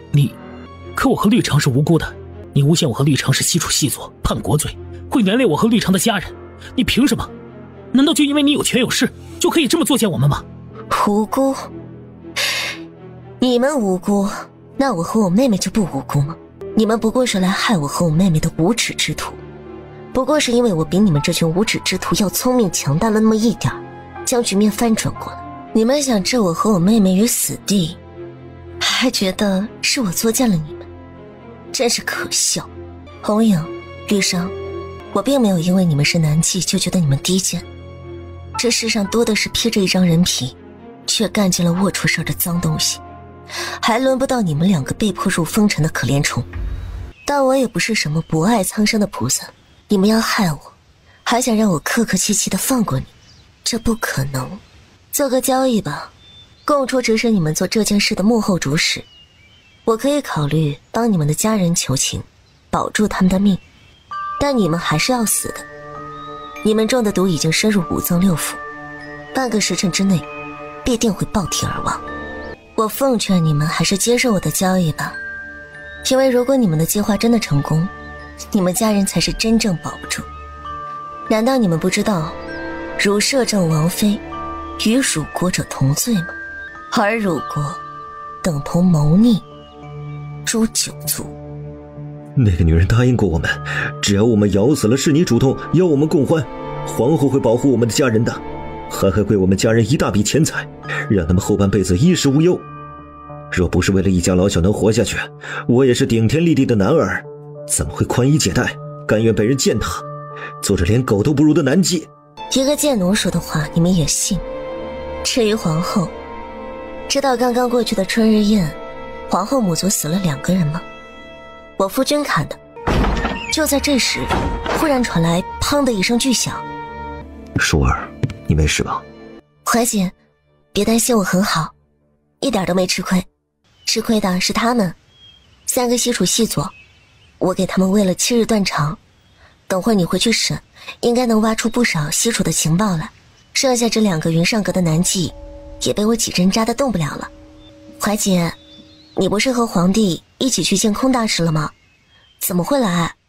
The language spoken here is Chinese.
可我和绿常是无辜的，你诬陷我和绿常是西楚细作，叛国罪，会连累我和绿常的家人，你凭什么？难道就因为你有权有势，就可以这么作践我们吗？ 无辜？你们无辜，那我和我妹妹就不无辜吗？你们不过是来害我和我妹妹的无耻之徒，不过是因为我比你们这群无耻之徒要聪明强大了那么一点，将局面翻转过来。你们想置我和我妹妹于死地，还觉得是我作践了你们，真是可笑。红影、绿裳，我并没有因为你们是男妓就觉得你们低贱。这世上多的是披着一张人皮，却干尽了龌龊事儿的脏东西，还轮不到你们两个被迫入风尘的可怜虫。但我也不是什么博爱苍生的菩萨，你们要害我，还想让我客客气气地放过你，这不可能。做个交易吧，供出指使你们做这件事的幕后主使，我可以考虑帮你们的家人求情，保住他们的命，但你们还是要死的。你们中的毒已经深入五脏六腑，半个时辰之内必定会爆体而亡。我奉劝你们还是接受我的交易吧，因为如果你们的计划真的成功，你们家人才是真正保不住。难道你们不知道汝摄政王妃与辱国者同罪吗？而辱国等同谋逆，诛九族。 那个女人答应过我们，只要我们咬死了是你主动邀我们共欢，皇后会保护我们的家人的，还会给我们家人一大笔钱财，让他们后半辈子衣食无忧。若不是为了一家老小能活下去，我也是顶天立地的男儿，怎么会宽衣解带，甘愿被人践踏，做着连狗都不如的男妓？ 一个贱奴说的话你们也信？至于皇后，知道刚刚过去的春日宴，皇后母族死了2个人吗？我夫君看的。就在这时，忽然传来砰的一声巨响。 舒儿，你没事吧？ 怀姐，别担心，我很好，一点都没吃亏。吃亏的是他们3个西楚细作，我给他们喂了7日断肠，等会你回去审，应该能挖出不少西楚的情报来。剩下这2个云上阁的男妓也被我几针扎得动不了了。怀姐，你不是和皇帝一起去见空大师了吗？怎么会来？